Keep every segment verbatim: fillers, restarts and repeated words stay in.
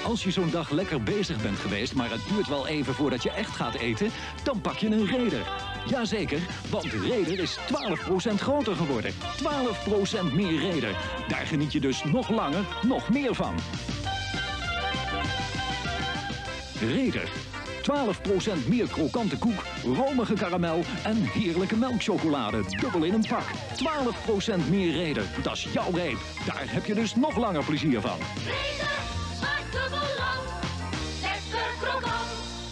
Als je zo'n dag lekker bezig bent geweest, maar het duurt wel even voordat je echt gaat eten, dan pak je een Raider. Jazeker, want Raider is twaalf procent groter geworden. twaalf procent meer Raider. Daar geniet je dus nog langer, nog meer van. Raider. twaalf procent meer krokante koek, romige karamel en heerlijke melkchocolade. Dubbel in een pak. twaalf procent meer Raider. Dat is jouw reep. Daar heb je dus nog langer plezier van. Raider, smaakt dubbel lang. Lekker krokant.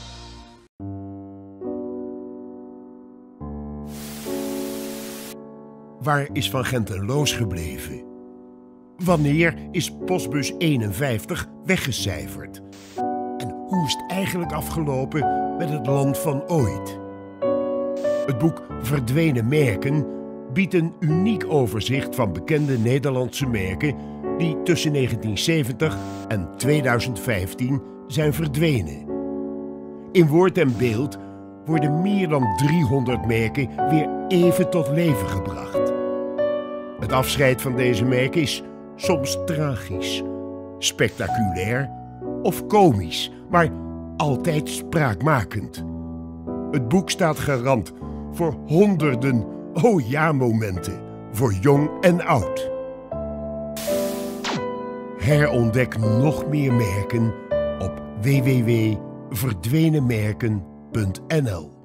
Waar is Van Gentenloos gebleven? Wanneer is postbus eenenvijftig weggecijferd? En hoe is het eigenlijk afgelopen met het land van ooit? Het boek Verdwenen Merken biedt een uniek overzicht van bekende Nederlandse merken die tussen negentien zeventig en tweeduizend vijftien zijn verdwenen. In woord en beeld worden meer dan driehonderd merken weer even tot leven gebracht. Het afscheid van deze merken is soms tragisch, spectaculair of komisch, maar altijd spraakmakend. Het boek staat garant voor honderden oh ja momenten voor jong en oud. Herontdek nog meer merken op w w w punt verdwenen merken punt n l.